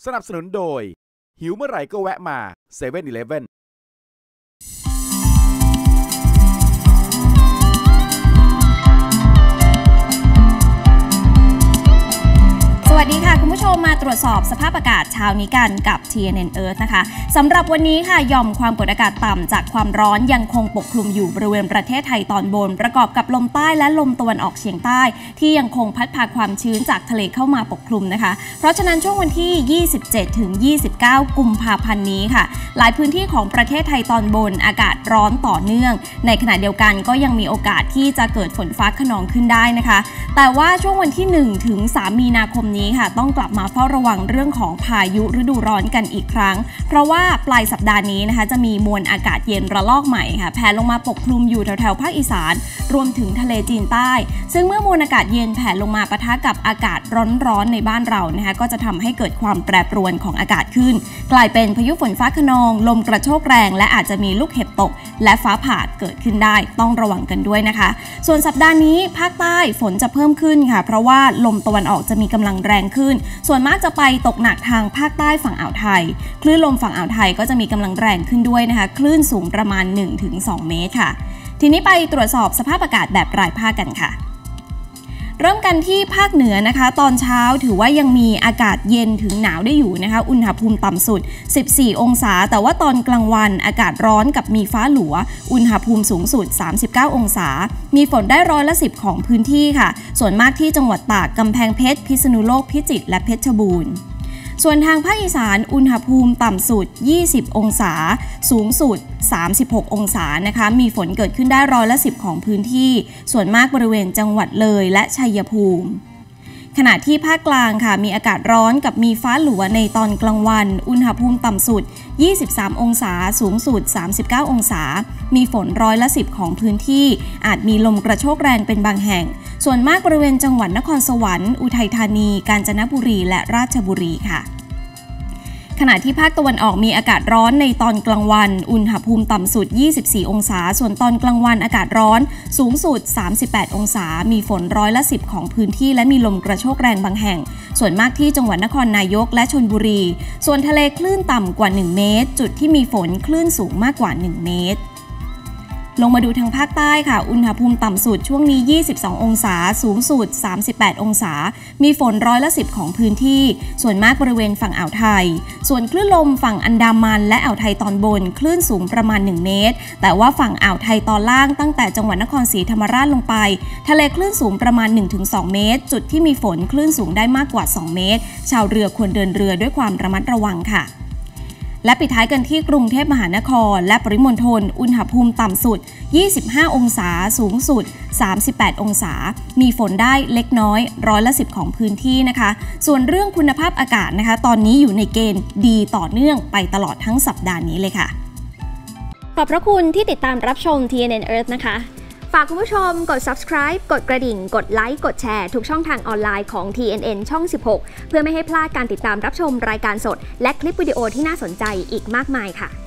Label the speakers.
Speaker 1: สนับสนุนโดยหิวเมื่อไหร่ก็แวะมา7-Eleven
Speaker 2: สวัสดีค่ะคุณผู้ชมมาตรวจสอบสภาพอากาศเช้านี้กันกับ TNN Earth นะคะสำหรับวันนี้ค่ะหย่อมความกดอากาศต่ำจากความร้อนยังคงปกคลุมอยู่บริเวณประเทศไทยตอนบนประกอบกับลมใต้และลมตะวันออกเฉียงใต้ที่ยังคงพัดพาความชื้นจากทะเลเข้ามาปกคลุมนะคะเพราะฉะนั้นช่วงวันที่ 27-29 กุมภาพันธ์นี้ค่ะหลายพื้นที่ของประเทศไทยตอนบนอากาศร้อนต่อเนื่องในขณะเดียวกันก็ยังมีโอกาสที่จะเกิดฝนฟ้าคะนองขึ้นได้นะคะแต่ว่าช่วงวันที่ 1-3 มีนาคมนี้ค่ะต้องกลับมาเฝ้าระวังเรื่องของพายุฤดูร้อนกันอีกครั้งเพราะว่าปลายสัปดาห์นี้นะคะจะมีมวลอากาศเย็นระลอกใหม่ค่ะแผ่ลงมาปกคลุมอยู่แถวๆภาคอีสานรวมถึงทะเลจีนใต้ซึ่งเมื่อมวลอากาศเย็นแผ่ลงมาปะทะกับอากาศร้อนๆในบ้านเรานะคะก็จะทำให้เกิดความแปรปรวนของอากาศขึ้นกลายเป็นพายุฝนฟ้าคะนองลมกระโชกแรงและอาจจะมีลูกเห็บตกและฟ้าผ่าเกิดขึ้นได้ต้องระวังกันด้วยนะคะส่วนสัปดาห์นี้ภาคใต้ฝนจะเพิ่มขึ้นค่ะเพราะว่าลมตะวันออกจะมีกำลังแรงขึ้นส่วนมากจะไปตกหนักทางภาคใต้ฝั่งอ่าวไทยคลื่นลมฝั่งอ่าวไทยก็จะมีกำลังแรงขึ้นด้วยนะคะคลื่นสูงประมาณ 1-2 เมตรค่ะทีนี้ไปตรวจสอบสภาพอากาศแบบรายภาคกันค่ะเริ่มกันที่ภาคเหนือนะคะตอนเช้าถือว่ายังมีอากาศเย็นถึงหนาวได้อยู่นะคะอุณหภูมิต่ำสุด14องศาแต่ว่าตอนกลางวันอากาศร้อนกับมีฟ้าหลัวอุณหภูมิสูงสุด39องศามีฝนได้10%ของพื้นที่ค่ะส่วนมากที่จังหวัดตากกำแพงเพชรพิษณุโลกพิจิตรและเพชรบูรณ์ส่วนทางภาคอีสานอุณหภูมิต่ำสุด20องศาสูงสุด36องศานะคะมีฝนเกิดขึ้นได้10%ของพื้นที่ส่วนมากบริเวณจังหวัดเลยและชัยภูมิขณะที่ภาคกลางค่ะมีอากาศร้อนกับมีฟ้าหลัวในตอนกลางวันอุณหภูมิต่ำสุด23องศาสูงสุด39องศามีฝน10%ของพื้นที่อาจมีลมกระโชกแรงเป็นบางแห่งส่วนมากบริเวณจังหวัดนครสวรรค์อุทัยธานีกาญจนบุรีและราชบุรีค่ะขณะที่ภาคตะวันออกมีอากาศร้อนในตอนกลางวันอุณหภูมิต่ำสุด24องศาส่วนตอนกลางวันอากาศร้อนสูงสุด38องศามีฝน10%ของพื้นที่และมีลมกระโชกแรงบางแห่งส่วนมากที่จังหวัดนครนายกและชลบุรีส่วนทะเลคลื่นต่ำกว่า1เมตรจุดที่มีฝนคลื่นสูงมากกว่า1เมตรลงมาดูทางภาคใต้ค่ะอุณหภูมิต่ำสุดช่วงนี้22องศาสูงสุด38องศามีฝน10%ของพื้นที่ส่วนมากบริเวณฝั่งอ่าวไทยส่วนคลื่นลมฝั่งอันดามันและอ่าวไทยตอนบนคลื่นสูงประมาณ1เมตรแต่ว่าฝั่งอ่าวไทยตอนล่างตั้งแต่จังหวัดนครศรีธรรมราชลงไปทะเลคลื่นสูงประมาณ 1-2 เมตรจุดที่มีฝนคลื่นสูงได้มากกว่า2เมตรชาวเรือควรเดินเรือด้วยความระมัดระวังค่ะและปิดท้ายกันที่กรุงเทพมหานครและปริมณฑลอุณหภูมิต่ำสุด25องศาสูงสุด38องศามีฝนได้เล็กน้อย10%ของพื้นที่นะคะส่วนเรื่องคุณภาพอากาศนะคะตอนนี้อยู่ในเกณฑ์ดีต่อเนื่องไปตลอดทั้งสัปดาห์นี้เลยค่ะ
Speaker 3: ขอบพระคุณที่ติดตามรับชม TNN Earth นะคะฝากคุณผู้ชมกด subscribe กดกระดิ่งกดไลค์กดแชร์ทุกช่องทางออนไลน์ของ TNN ช่อง 16 เพื่อไม่ให้พลาดการติดตามรับชมรายการสดและคลิปวิดีโอที่น่าสนใจอีกมากมายค่ะ